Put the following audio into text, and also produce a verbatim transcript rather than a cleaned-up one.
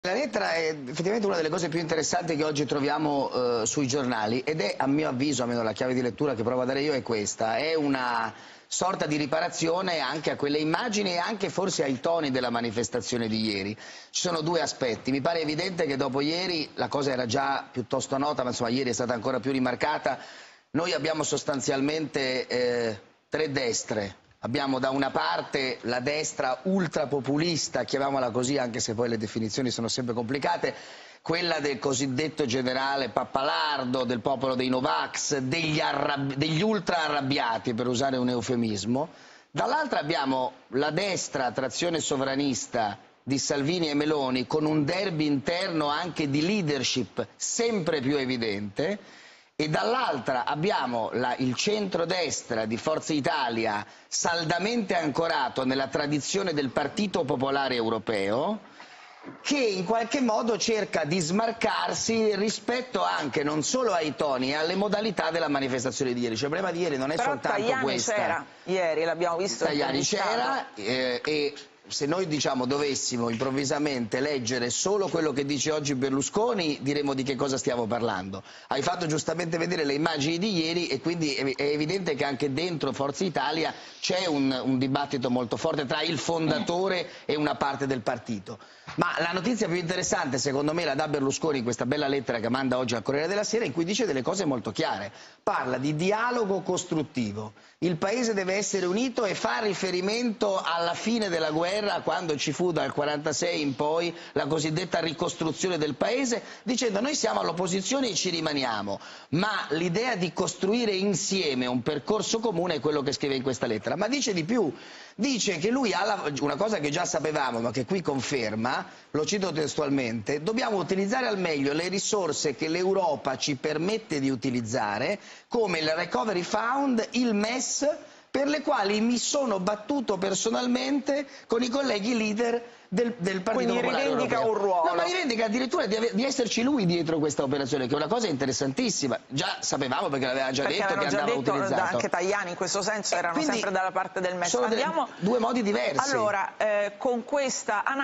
La lettera è effettivamente una delle cose più interessanti che oggi troviamo eh, sui giornali ed è, a mio avviso, almeno la chiave di lettura che provo a dare io è questa, è una sorta di riparazione anche a quelle immagini e anche forse ai toni della manifestazione di ieri. Ci sono due aspetti, mi pare evidente che dopo ieri, la cosa era già piuttosto nota, ma insomma ieri è stata ancora più rimarcata, noi abbiamo sostanzialmente eh, tre destre. Abbiamo da una parte la destra ultrapopulista, chiamiamola così, anche se poi le definizioni sono sempre complicate, quella del cosiddetto generale Pappalardo, del popolo dei Novax, degli, degli ultra arrabbiati, per usare un eufemismo. Dall'altra abbiamo la destra a trazione sovranista di Salvini e Meloni, con un derby interno anche di leadership sempre più evidente. E dall'altra abbiamo la, il centrodestra di Forza Italia saldamente ancorato nella tradizione del Partito Popolare Europeo, che in qualche modo cerca di smarcarsi rispetto anche non solo ai toni e alle modalità della manifestazione di ieri. Cioè, il problema di ieri non è Però soltanto Tajani questa. c'era ieri, l'abbiamo visto. Tajani c'era eh, e se noi diciamo dovessimo improvvisamente leggere solo quello che dice oggi Berlusconi, diremo di che cosa stiamo parlando. Hai fatto giustamente vedere le immagini di ieri e quindi è evidente che anche dentro Forza Italia c'è un, un dibattito molto forte tra il fondatore e una parte del partito. Ma la notizia più interessante secondo me la dà Berlusconi in questa bella lettera che manda oggi al Corriere della Sera, in cui dice delle cose molto chiare. Parla di dialogo costruttivo. Il paese deve essere unito e fa riferimento alla fine della guerra, quando ci fu dal quarantasei in poi la cosiddetta ricostruzione del paese, dicendo noi siamo all'opposizione e ci rimaniamo, ma l'idea di costruire insieme un percorso comune è quello che scrive in questa lettera. Ma dice di più, dice che lui ha la, una cosa che già sapevamo ma che qui conferma, lo cito testualmente: dobbiamo utilizzare al meglio le risorse che l'Europa ci permette di utilizzare, come il Recovery Fund, il M E S, per le quali mi sono battuto personalmente con i colleghi leader del, del Partito Quindi Popolare rivendica Europeo. un ruolo. No, ma rivendica addirittura di, di esserci lui dietro questa operazione, che è una cosa interessantissima. Già sapevamo, perché l'aveva già perché detto che già andava detto, utilizzato. anche Tajani in questo senso erano sempre dalla parte del M E S. Sono Andiamo... due modi diversi. Allora, eh, con questa